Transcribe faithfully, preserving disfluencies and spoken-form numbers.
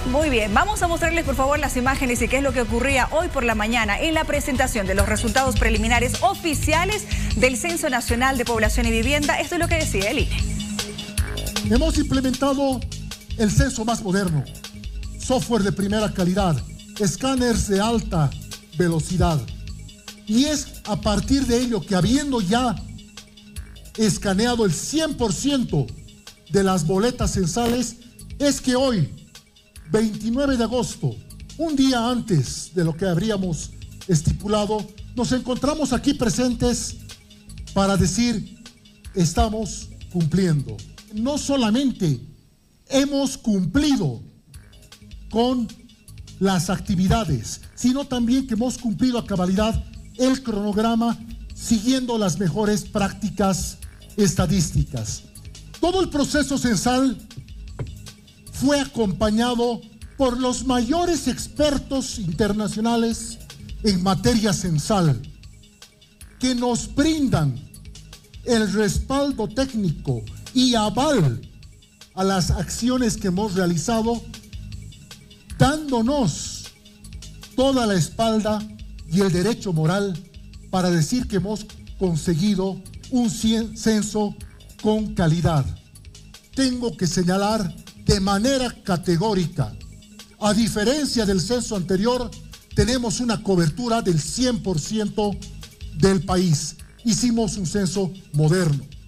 Muy bien, vamos a mostrarles por favor las imágenes y qué es lo que ocurría hoy por la mañana en la presentación de los resultados preliminares oficiales del Censo Nacional de Población y Vivienda. Esto es lo que decía el I N E. Hemos implementado el censo más moderno, software de primera calidad, escáneres de alta velocidad. Y es a partir de ello que, habiendo ya escaneado el cien por ciento de las boletas censales, es que hoy, veintinueve de agosto, un día antes de lo que habríamos estipulado, nos encontramos aquí presentes para decir: estamos cumpliendo. No solamente hemos cumplido con las actividades, sino también que hemos cumplido a cabalidad el cronograma siguiendo las mejores prácticas estadísticas. Todo el proceso censal fue acompañado por los mayores expertos internacionales en materia censal, que nos brindan el respaldo técnico y aval a las acciones que hemos realizado, dándonos toda la espalda y el derecho moral para decir que hemos conseguido un censo con calidad. Tengo que señalar de manera categórica: a diferencia del censo anterior, tenemos una cobertura del cien por ciento del país. Hicimos un censo moderno.